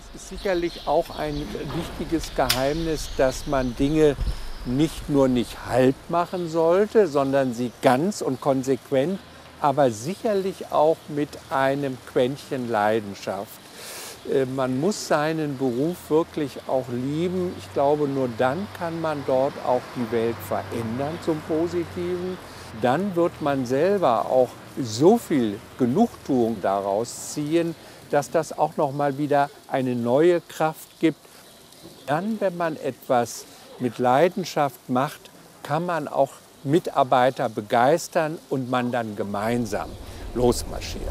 Das ist sicherlich auch ein wichtiges Geheimnis, dass man Dinge nicht nur nicht halb machen sollte, sondern sie ganz und konsequent, aber sicherlich auch mit einem Quäntchen Leidenschaft. Man muss seinen Beruf wirklich auch lieben. Ich glaube, nur dann kann man dort auch die Welt verändern zum Positiven. Dann wird man selber auch so viel Genugtuung daraus ziehen, dass das auch noch mal wieder eine neue Kraft gibt. Dann, wenn man etwas mit Leidenschaft macht, kann man auch Mitarbeiter begeistern und man dann gemeinsam losmarschiert.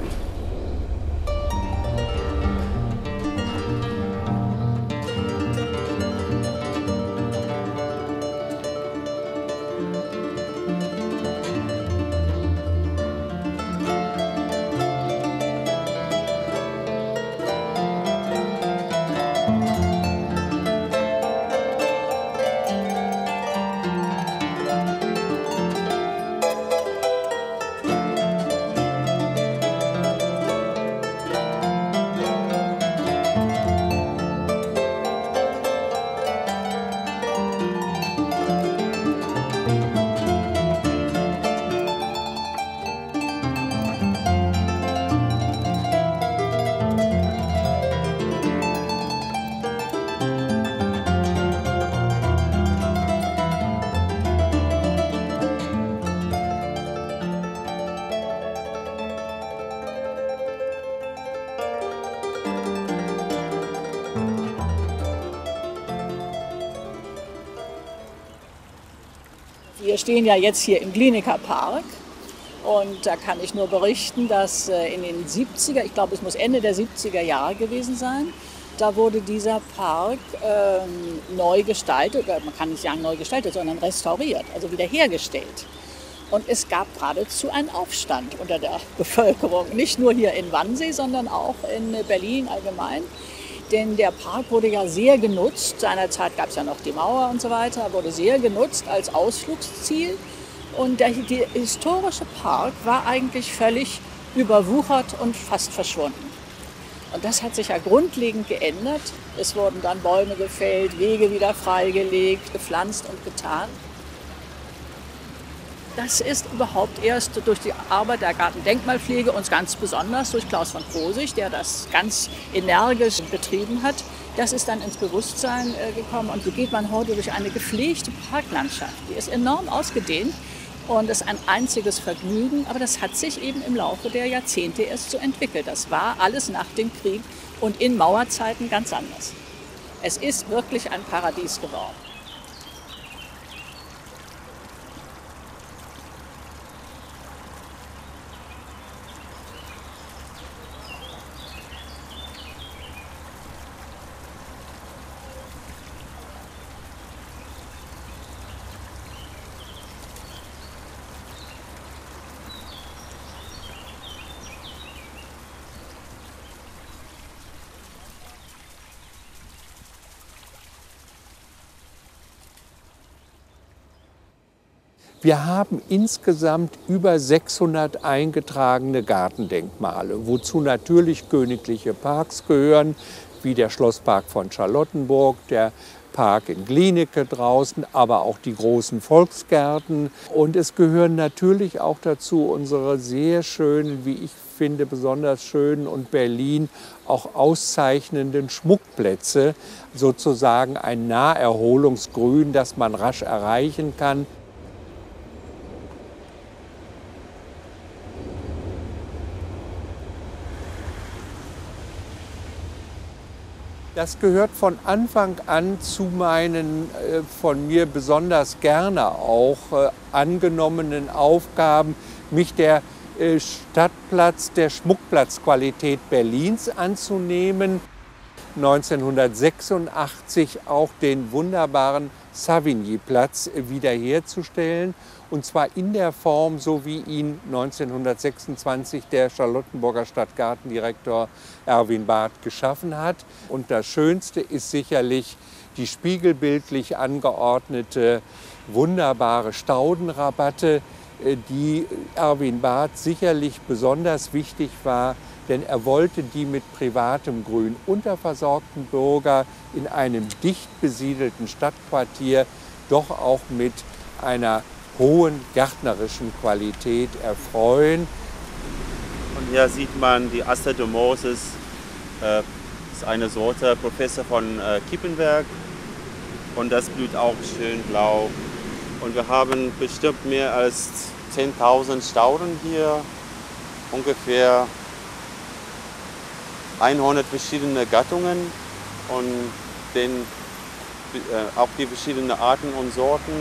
Wir stehen ja jetzt hier im Glienicke Park und da kann ich nur berichten, dass in den 70er, ich glaube es muss Ende der 70er Jahre gewesen sein, da wurde dieser Park neu gestaltet, oder man kann nicht sagen neu gestaltet, sondern restauriert, also wiederhergestellt. Und es gab geradezu einen Aufstand unter der Bevölkerung, nicht nur hier in Wannsee, sondern auch in Berlin allgemein. Denn der Park wurde ja sehr genutzt, seinerzeit gab es ja noch die Mauer und so weiter, wurde sehr genutzt als Ausflugsziel. Und der historische Park war eigentlich völlig überwuchert und fast verschwunden. Und das hat sich ja grundlegend geändert. Es wurden dann Bäume gefällt, Wege wieder freigelegt, gepflanzt und getan. Das ist überhaupt erst durch die Arbeit der Gartendenkmalpflege und ganz besonders durch Klaus von Krosigk, der das ganz energisch betrieben hat, das ist dann ins Bewusstsein gekommen. Und so geht man heute durch eine gepflegte Parklandschaft. Die ist enorm ausgedehnt und ist ein einziges Vergnügen. Aber das hat sich eben im Laufe der Jahrzehnte erst so entwickelt. Das war alles nach dem Krieg und in Mauerzeiten ganz anders. Es ist wirklich ein Paradies geworden. Wir haben insgesamt über 600 eingetragene Gartendenkmale, wozu natürlich königliche Parks gehören, wie der Schlosspark von Charlottenburg, der Park in Glienicke draußen, aber auch die großen Volksgärten. Und es gehören natürlich auch dazu unsere sehr schönen, wie ich finde, besonders schönen und Berlin auch auszeichnenden Schmuckplätze, sozusagen ein Naherholungsgrün, das man rasch erreichen kann. Das gehört von Anfang an zu meinen von mir besonders gerne auch angenommenen Aufgaben, mich der Stadtplatz, der Schmuckplatzqualität Berlins anzunehmen. 1986 auch den wunderbaren Savigny-Platz wiederherzustellen. Und zwar in der Form, so wie ihn 1926 der Charlottenburger Stadtgartendirektor Erwin Barth geschaffen hat. Und das Schönste ist sicherlich die spiegelbildlich angeordnete, wunderbare Staudenrabatte, die Erwin Barth sicherlich besonders wichtig war, denn er wollte die mit privatem Grün unterversorgten Bürger in einem dicht besiedelten Stadtquartier doch auch mit einer hohen gärtnerischen Qualität erfreuen. Und hier sieht man die Aster domosus, das ist eine Sorte Professor von Kippenberg, und das blüht auch schön blau. Und wir haben bestimmt mehr als 10.000 Stauden hier, ungefähr 100 verschiedene Gattungen und auch die verschiedenen Arten und Sorten.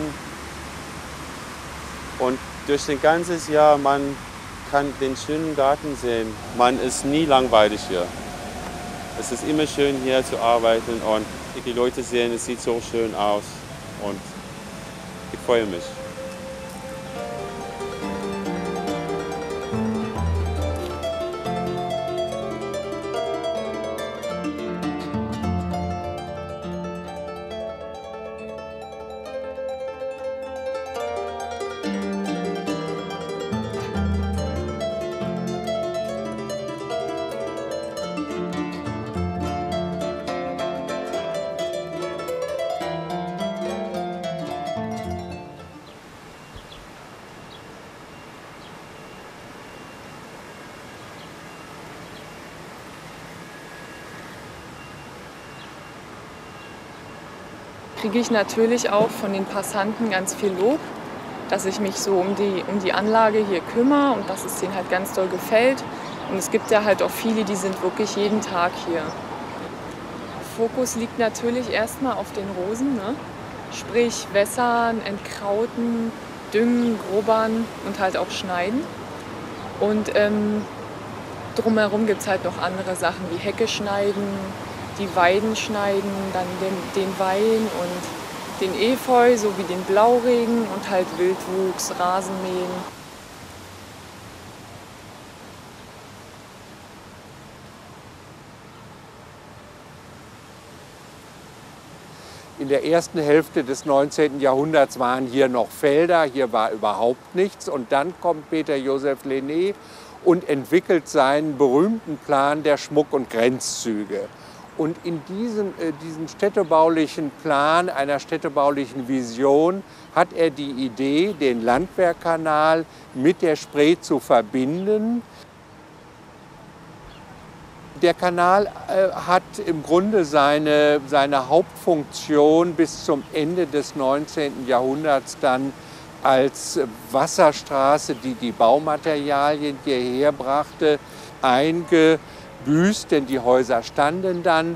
Und durch den ganzen Jahr, man kann den schönen Garten sehen. Man ist nie langweilig hier. Es ist immer schön hier zu arbeiten und die Leute sehen, es sieht so schön aus und ich freue mich. Kriege ich natürlich auch von den Passanten ganz viel Lob, dass ich mich so um die Anlage hier kümmere und dass es denen halt ganz doll gefällt. Und es gibt ja halt auch viele, die sind wirklich jeden Tag hier. Fokus liegt natürlich erstmal auf den Rosen, ne? Sprich wässern, entkrauten, düngen, grubbern und halt auch schneiden. Und drumherum gibt es halt noch andere Sachen wie Hecke schneiden, die Weiden schneiden, dann den Wein und den Efeu sowie den Blauregen und halt Wildwuchs, Rasenmähen. In der ersten Hälfte des 19. Jahrhunderts waren hier noch Felder, hier war überhaupt nichts. Und dann kommt Peter Joseph Lenné und entwickelt seinen berühmten Plan der Schmuck- und Grenzzüge. Und in diesem städtebaulichen Plan, einer städtebaulichen Vision, hat er die Idee, den Landwehrkanal mit der Spree zu verbinden. Der Kanal hat im Grunde seine Hauptfunktion bis zum Ende des 19. Jahrhunderts dann als Wasserstraße, die die Baumaterialien hierher brachte, eingebüßt, denn die Häuser standen dann.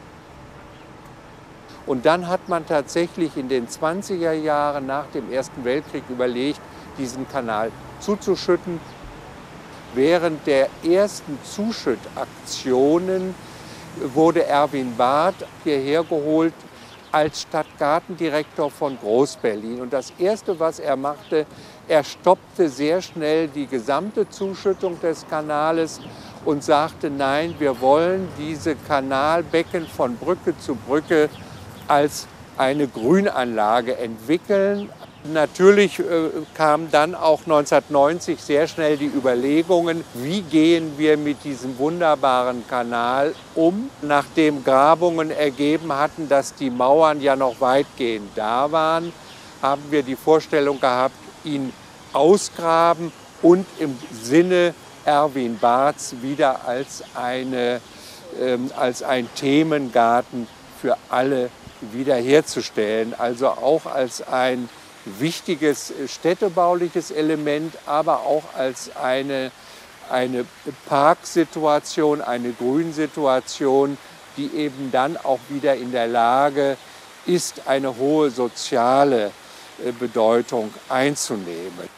Und dann hat man tatsächlich in den 20er Jahren nach dem Ersten Weltkrieg überlegt, diesen Kanal zuzuschütten. Während der ersten Zuschüttaktionen wurde Erwin Barth hierher geholt als Stadtgartendirektor von Groß-Berlin. Und das Erste, was er machte, er stoppte sehr schnell die gesamte Zuschüttung des Kanales und sagte, nein, wir wollen diese Kanalbecken von Brücke zu Brücke als eine Grünanlage entwickeln. Natürlich kamen dann auch 1990 sehr schnell die Überlegungen, wie gehen wir mit diesem wunderbaren Kanal um, nachdem Grabungen ergeben hatten, dass die Mauern ja noch weitgehend da waren, haben wir die Vorstellung gehabt, ihn ausgraben und im Sinne Erwin Barths wieder als ein Themengarten für alle wiederherzustellen, also auch als ein wichtiges städtebauliches Element, aber auch als eine Parksituation, eine Grünsituation, die eben dann auch wieder in der Lage ist, eine hohe soziale Bedeutung einzunehmen.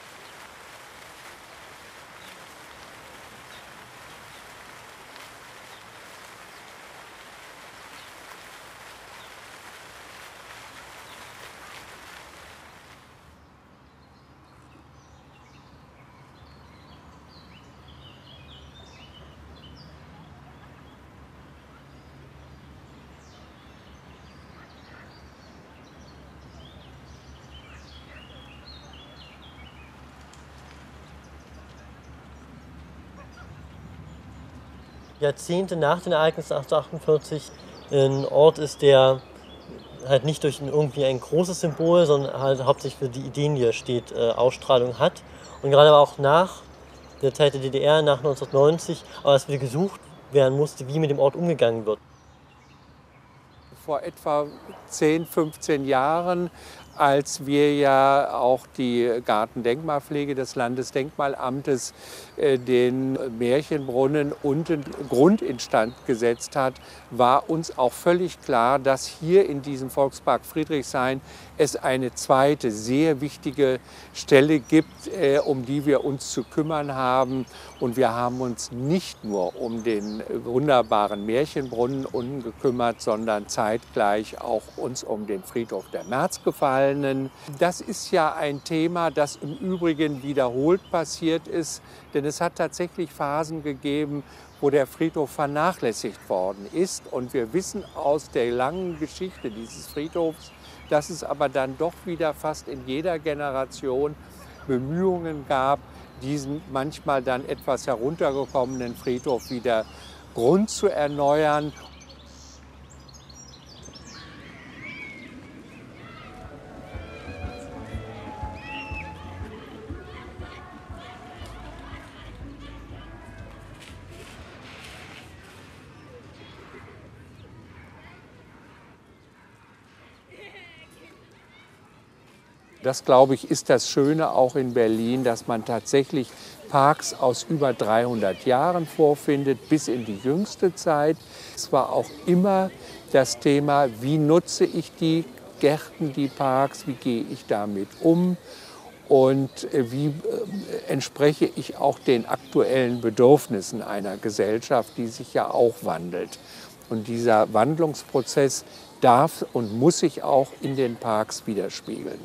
Jahrzehnte nach den Ereignissen 1848 ein Ort ist, der halt nicht durch irgendwie ein großes Symbol, sondern halt hauptsächlich für die Ideen, die er steht, Ausstrahlung hat. Und gerade aber auch nach der Zeit der DDR, nach 1990, aber es wieder gesucht werden musste, wie mit dem Ort umgegangen wird. Vor etwa 10, 15 Jahren, als wir ja auch die Gartendenkmalpflege des Landesdenkmalamtes den Märchenbrunnen unten grundinstand gesetzt hat, war uns auch völlig klar, dass hier in diesem Volkspark Friedrichshain es eine zweite sehr wichtige Stelle gibt, um die wir uns zu kümmern haben. Und wir haben uns nicht nur um den wunderbaren Märchenbrunnen unten gekümmert, sondern zeitgleich auch uns um den Friedhof der Märzgefallenen. Das ist ja ein Thema, das im Übrigen wiederholt passiert ist, denn es hat tatsächlich Phasen gegeben, wo der Friedhof vernachlässigt worden ist. Und wir wissen aus der langen Geschichte dieses Friedhofs, dass es aber dann doch wieder fast in jeder Generation Bemühungen gab, diesen manchmal dann etwas heruntergekommenen Friedhof wieder Grund zu erneuern. Das, glaube ich, ist das Schöne auch in Berlin, dass man tatsächlich Parks aus über 300 Jahren vorfindet, bis in die jüngste Zeit. Es war auch immer das Thema, wie nutze ich die Gärten, die Parks, wie gehe ich damit um und wie entspreche ich auch den aktuellen Bedürfnissen einer Gesellschaft, die sich ja auch wandelt. Und dieser Wandlungsprozess darf und muss sich auch in den Parks widerspiegeln.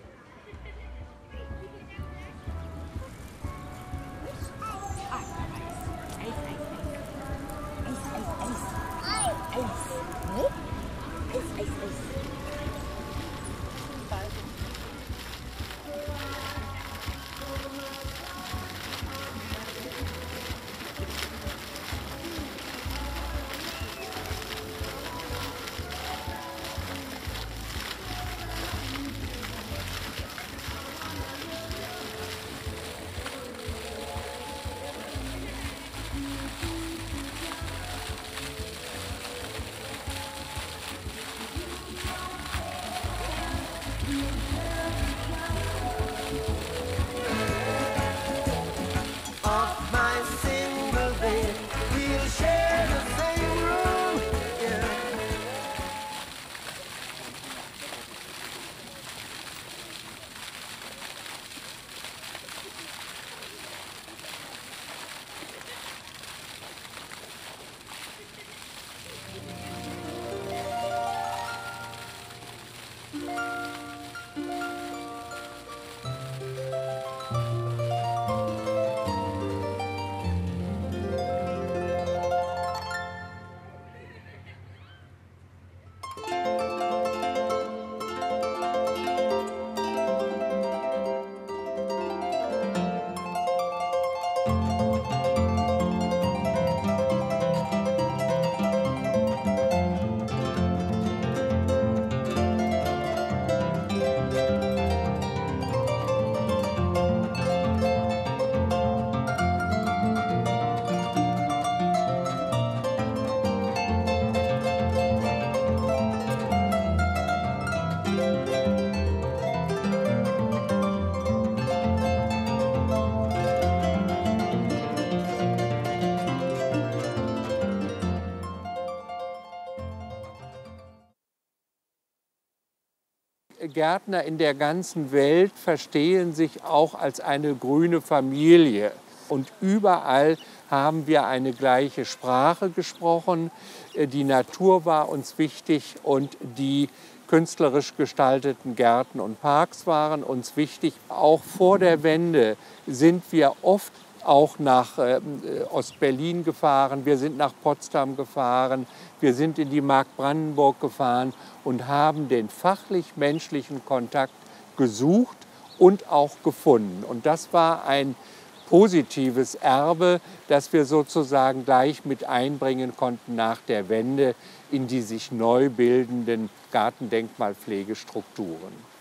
Gärtner in der ganzen Welt verstehen sich auch als eine grüne Familie. Und überall haben wir eine gleiche Sprache gesprochen. Die Natur war uns wichtig und die künstlerisch gestalteten Gärten und Parks waren uns wichtig. Auch vor der Wende sind wir oft auch nach Ostberlin gefahren, wir sind nach Potsdam gefahren, wir sind in die Mark Brandenburg gefahren und haben den fachlich-menschlichen Kontakt gesucht und auch gefunden. Und das war ein positives Erbe, das wir sozusagen gleich mit einbringen konnten nach der Wende in die sich neu bildenden Gartendenkmalpflegestrukturen.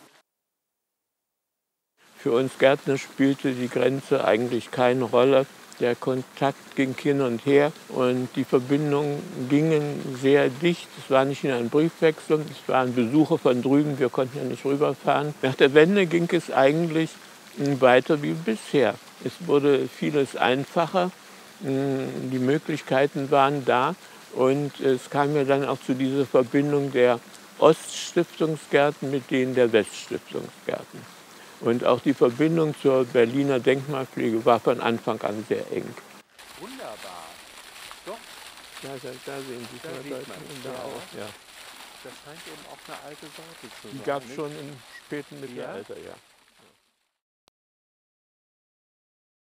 Für uns Gärtner spielte die Grenze eigentlich keine Rolle. Der Kontakt ging hin und her und die Verbindungen gingen sehr dicht. Es war nicht nur ein Briefwechsel, es waren Besuche von drüben, wir konnten ja nicht rüberfahren. Nach der Wende ging es eigentlich weiter wie bisher. Es wurde vieles einfacher, die Möglichkeiten waren da und es kam ja dann auch zu dieser Verbindung der Oststiftungsgärten mit denen der Weststiftungsgärten. Und auch die Verbindung zur Berliner Denkmalpflege war von Anfang an sehr eng. Wunderbar. Doch. Ja, da sehen Sie Da sieht man es, da ja. auch. Ja. Das scheint eben auch eine alte Sorte zu sein. Die gab es nicht? schon im späten Mittelalter, ja.